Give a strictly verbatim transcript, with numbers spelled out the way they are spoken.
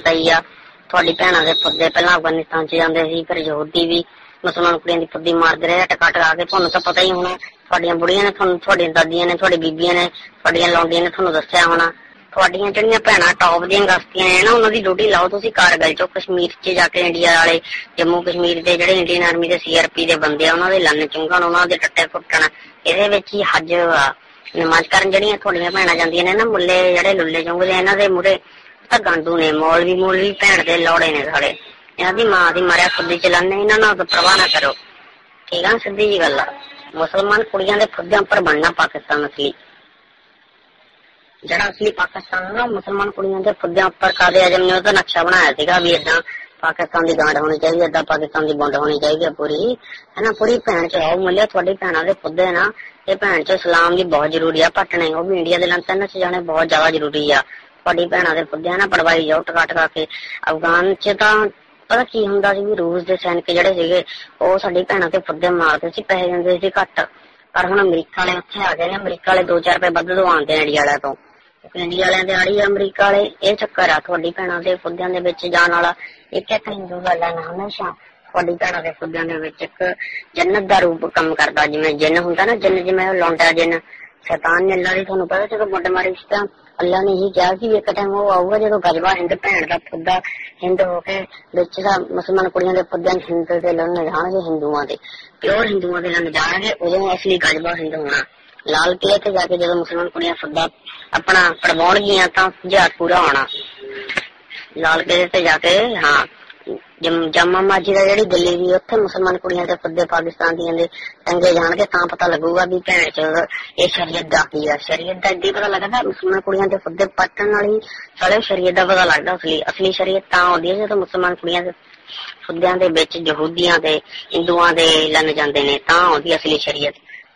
पता ही आ ਤੁਹਾਡੀ ਭੈਣਾਂ ਦੇ ਫੁੱਦੇ ਪਹਿਲਾਂ ਅਫਗਾਨਿਸਤਾਨ ਚ ਜਾਂਦੇ ਸੀ, ਫਿਰ ਯਹੂਦੀ ਵੀ ਮੁਸਲਮਾਨ ਕੁੜੀਆਂ ਦੀ ਫੁੱਦੀ ਮਾਰਦੇ ਰਹੇ ਟਕਾ ਟਕਾ ਕੇ। ਤੁਹਾਨੂੰ ਤਾਂ ਪਤਾ ਹੀ ਹੋਣਾ, ਤੁਹਾਡੀਆਂ ਬੁੜੀਆਂ ਨੇ ਤੁਹਾਨੂੰ, ਤੁਹਾਡੀਆਂ ਦਾਦੀਆਂ ਨੇ, ਤੁਹਾਡੀ ਬੀਬੀਆਂ ਨੇ, ਤੁਹਾਡੀਆਂ ਲੌਂਡੀਆਂ ਨੇ ਤੁਹਾਨੂੰ ਦੱਸਿਆ ਹੋਣਾ। ਤੁਹਾਡੀਆਂ ਜਿਹੜੀਆਂ ਭੈਣਾਂ ਟੌਪ ਦੀਆਂ ਗਸਤੀਆਂ ਨੇ ਨਾ, ਉਹਨਾਂ ਦੀ ਡਿਊਟੀ ਲਾਓ ਤੁਸੀਂ ਕਾਰਗਿਲ ਚੋਂ, ਕਸ਼ਮੀਰ ਚ ਜਾ ਕੇ ਇੰਡੀਆ ਵਾਲੇ, ਜੰਮੂ ਕਸ਼ਮੀਰ ਦੇ ਜਿਹੜੇ ਇੰਡੀਅਨ ਆਰਮੀ ਦੇ ਸੀ ਆਰ ਪੀ ਦੇ ਬੰਦੇ ਆ, ਉਹਨਾਂ ਦੇ ਲੰਨ ਚੁੰਗਣ, ਉਹਨਾਂ ਦੇ ਟੱਟੇ ਫੁੱਟਣ, ਇਹਦੇ ਵਿੱਚ ਹੀ ਹੱਜ ਆ। ਨਮਾਜ਼ ਕਰਨ ਜਿਹੜੀਆਂ ਤੁਹਾਡੀਆਂ ਭੈਣਾਂ ਜਾਂਦੀਆਂ ਨੇ ਨਾ, ਮੁੱਲੇ ਜਿਹੜੇ ਲੁੱਲੇ ਚੁੰਗਦੇ ਇਹਨਾਂ ਦੇ ਮੂਹਰੇ ਤਾਂ ਗਾਂਡੂ ਨੇ, ਮੌਲਵੀ ਮੌਲਵੀ ਭੈਣ ਦੇ ਲੋੜੇ ਨੇ ਸਾਲੇ। ਇਹਨਾਂ ਦੀ ਮਾਂ ਦੀ ਮਾਰਿਆ ਫੁੱਦੀ ਚਲਾਨੇ, ਇਹਨਾਂ ਨਾਲ ਪ੍ਰਵਾਹ ਨਾ ਕਰੋ, ਠੀਕ ਆ। ਸਿੱਧੀ ਜੀ ਗੱਲ ਆ, ਮੁਸਲਮਾਨ ਕੁੜੀਆਂ ਦੇ ਫੁੱਦਿਆਂ ਉੱਪਰ ਬਣਨਾ ਪਾਕਿਸਤਾਨ ਅਸਲੀ, ਜਿਹੜਾ ਅਸਲੀ ਪਾਕਿਸਤਾਨ ਨਾ ਮੁਸਲਮਾਨ ਕੁੜੀਆਂ ਦੇ ਫੁੱਦਿਆਂ ਉੱਪਰ ਕਾਦੇ ਆਜ਼ਮ ਨੇ ਉਹਦਾ ਨਕਸ਼ਾ ਬਣਾਇਆ ਸੀਗਾ ਵੀ ਏਦਾਂ ਪਾਕਿਸਤਾਨ ਦੀ ਗਾਂਡ ਹੋਣੀ ਚਾਹੀਦੀ, ਏਦਾਂ ਪਾਕਿਸਤਾਨ ਦੀ ਬੁੰਡ ਹੋਣੀ ਚਾਹੀਦੀ ਹੈ ਪੂਰੀ, ਹਨਾ। ਪੂਰੀ ਭੈਣ ਚ ਆਓ ਮੁੱਲਿਆ, ਤੁਹਾਡੀ ਭੈਣਾਂ ਦੇ ਫੁੱਦੇ ਨਾ ਇਹ ਭੈਣ ਚ ਇਸਲਾਮ ਦੀ ਬਹੁਤ ਜ਼ਰੂਰੀ ਆ ਪੱਟਣੇ, ਉਹ ਵੀ ਇੰਡੀਆ ਦੇ ਲੰਨ ਚ ਜਾਣੇ ਬਹੁਤ ਜ਼ਿਆਦਾ ਜ਼ਰੂਰੀ ਆ। ਤੁਹਾਡੀ ਭੈਣਾਂ ਦੇ ਫੁੱਦੇ ਨਾ ਪੜਵਾਈ ਜਾਓ ਟਕਾ ਟਕਾ ਕੇ। ਅਫਗਾਨ ਚ ਤਾਂ ਪਤਾ ਕੀ ਹੁੰਦਾ ਸੀ ਵੀ ਰੂਸ ਦੇ ਸੈਨਿਕ ਜਿਹੜੇ ਸੀਗੇ ਉਹ ਸਾਡੀ ਭੈਣਾਂ ਤੇ ਫੁੱਦੇ ਮਾਰਦੇ ਸੀ, ਪੈਸੇ ਦਿੰਦੇ ਸੀ ਘੱਟ, ਪਰ ਹੁਣ ਅਮਰੀਕਾ ਵਾਲੇ ਉੱਥੇ ਆ ਗਏ ਨੇ। ਅਮਰੀਕਾ ਵਾਲੇ ਦੋ ਚਾਰ ਰੁਪਏ ਵੱਧ ਦਵਾਉਂਦੇ ਨੇ ਇੰਡੀਆ ਵਾਲਿਆਂ ਤੋਂ, ਇੰਡੀਆ ਵਾਲਿਆਂ ਦੇ ਆੜੀ ਅਮਰੀਕਾ ਵਾਲੇ। ਇਹ ਚੱਕਰ ਆ ਤੁਹਾਡੀ ਭੈਣਾਂ ਦੇ ਫੁੱਦਿਆਂ ਦੇ ਵਿੱਚ ਜਾਣ ਵਾਲਾ। ਇੱਕ ਇੱਕ ਹਿੰਦੂ ਗੱਲ ਆ ਨਾ, ਹਮੇਸ਼ਾ ਤੁਹਾਡੀ ਭੈਣਾਂ ਦੇ ਫੁੱਦਿਆਂ ਦੇ ਵਿੱਚ ਇੱਕ ਜੰਨਤ ਦਾ ਰੂਪ ਕੰਮ ਕਰਦਾ, ਜਿਵੇਂ ਜਿੰਨ ਹੁੰਦਾ ਨਾ, ਜਿੰਨ ਜਿਵੇਂ ਉਹ ਲੌਂਡਾ ਜਿੰਨ ਸ਼ੈਤਾਨ ਨੇ ਅੱਲਾ ਦੀ, ਤੁਹਾਨੂੰ ਪਤਾ ਜਦੋਂ ਮੁੰਡ ਮਾਰੀ ਸੀ ਤਾਂ ਅੱਲਾ ਨੇ ਇਹੀ ਕਿਹਾ ਕਿ ਇੱਕ ਟਾਈਮ ਉਹ ਆਊਗਾ ਜਦੋਂ ਗਜਬਾ ਹਿੰਦ ਭੈਣ ਦਾ ਫੁੱਦਾ ਹਿੰਦ ਹੋ ਕੇ ਵਿੱਚ ਦਾ ਮੁਸਲਮਾਨ ਕੁੜੀਆਂ ਦੇ ਫੁੱਦਿਆਂ ਹਿੰਦ ਦੇ ਲੰਨ ਜਾਣਗੇ, ਹਿੰਦੂਆਂ ਦੇ ਪਿਓਰ ਹਿੰਦੂਆਂ ਦੇ ਲੰਨ ਜਾਣਗੇ, ਉਦੋਂ ਅਸਲੀ ਗਜਬਾ ਹਿੰਦ ਹੋਣਾ। ਲਾਲ ਕਿਲੇ ਤੇ ਜਾ ਕੇ ਜਦੋਂ ਮੁਸਲਮਾਨ ਕੁੜੀਆਂ ਫੁੱਦਾ ਆਪਣਾ ਪੜਵਾਉਣਗੀਆਂ ਤਾਂ ਜਹਾਜ਼ ਪੂਰਾ ਹੋਣਾ। ਲਾਲ ਕਿਲੇ ਤੇ ਜਾ ਕੇ, ਹਾਂ, ਜਾਮਾ ਮਸਜਿਦ ਆ ਜਿਹੜੀ ਦਿੱਲੀ ਦੀ, ਉੱਥੇ ਮੁਸਲਮਾਨ ਕੁੜੀਆਂ ਦੇ ਫੁੱਦੇ ਪਾਕਿਸਤਾਨ ਦੀਆਂ ਦੇ ਟੰਗੇ ਜਾਣਗੇ, ਤਾਂ ਪਤਾ ਲੱਗੂਗਾ ਵੀ ਭੈਣ ਚ ਇਹ ਸ਼ਰੀਅਤ ਦਾ ਕੀ ਆ। ਸ਼ਰੀਅਤ ਦਾ ਏਦਾਂ ਪਤਾ ਲੱਗਦਾ, ਮੁਸਲਮਾਨ ਕੁੜੀਆਂ ਦੇ ਫੁੱਦੇ ਪੱਟਣ ਵਾਲੀ ਸਾਰੇ ਸ਼ਰੀਅਤ ਦਾ ਪਤਾ ਲੱਗਦਾ। ਅਸਲੀ ਅਸਲੀ ਸ਼ਰੀਅਤ ਤਾਂ ਆਉਂਦੀ ਹੈ ਜਦੋਂ ਮੁਸਲਮਾਨ ਕੁੜੀਆਂ ਦੇ ਫੁੱਦਿਆਂ ਦੇ ਵਿੱਚ ਯਹੂਦੀਆਂ ਦੇ ਹਿੰਦੂਆਂ ਦੇ ਲੰਨ ਜਾਂਦੇ ਨੇ, ਤਾਂ ਆਉਂਦੀ ਅਸਲੀ ਸ਼ਰੀਅਤ।